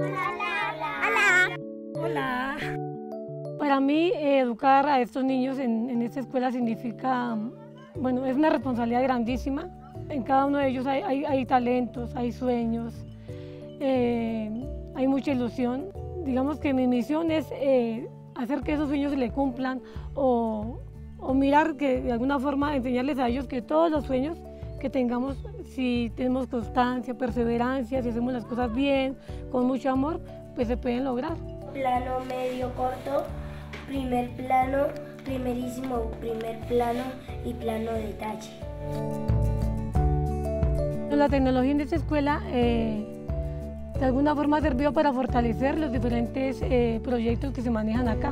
Hola. Hola. Para mí, educar a estos niños en esta escuela significa, bueno, es una responsabilidad grandísima. En cada uno de ellos hay talentos, hay sueños, hay mucha ilusión. Digamos que mi misión es hacer que esos sueños se le cumplan o mirar que de alguna forma enseñarles a ellos que todos los sueños que tengamos, si tenemos constancia, perseverancia, si hacemos las cosas bien, con mucho amor, pues se pueden lograr. Plano medio corto, primer plano, primerísimo primer plano y plano detalle. La tecnología en esta escuela de alguna forma ha servido para fortalecer los diferentes proyectos que se manejan acá.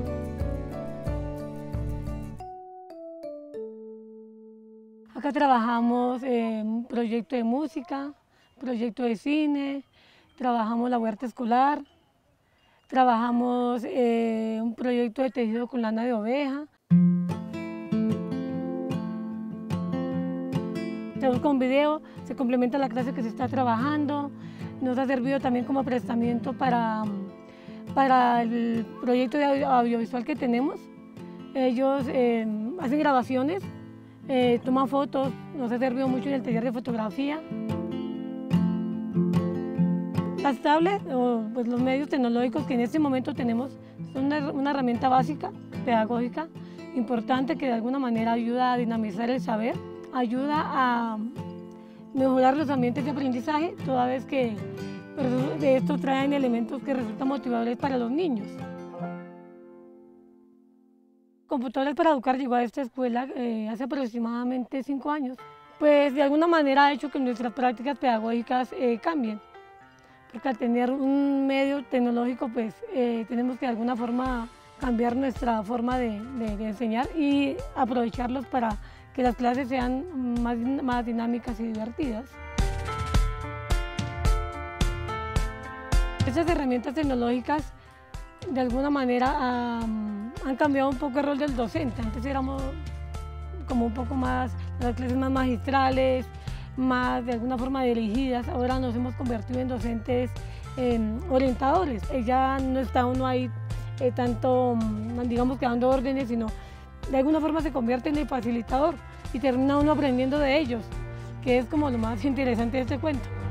Acá trabajamos un proyecto de música, proyecto de cine, trabajamos la huerta escolar, trabajamos un proyecto de tejido con lana de oveja. Se busca un video, se complementa la clase que se está trabajando. Nos ha servido también como prestamiento para el proyecto de audiovisual que tenemos. Ellos hacen grabaciones, toman fotos, nos ha servido mucho en el taller de fotografía. Las tablets o pues, los medios tecnológicos que en este momento tenemos son una herramienta básica, pedagógica, importante que de alguna manera ayuda a dinamizar el saber, ayuda a mejorar los ambientes de aprendizaje, toda vez que de esto traen elementos que resultan motivadores para los niños. Computadores para Educar llegó a esta escuela hace aproximadamente 5 años. Pues de alguna manera ha hecho que nuestras prácticas pedagógicas cambien, porque al tener un medio tecnológico pues tenemos que de alguna forma cambiar nuestra forma de enseñar y aprovecharlos para que las clases sean más dinámicas y divertidas. Estas herramientas tecnológicas de alguna manera han cambiado un poco el rol del docente. Antes éramos como un poco más, las clases más magistrales, más de alguna forma dirigidas. Ahora nos hemos convertido en docentes orientadores. Ya no está uno ahí tanto, digamos que dando órdenes, sino de alguna forma se convierte en el facilitador y termina uno aprendiendo de ellos, que es como lo más interesante de este cuento.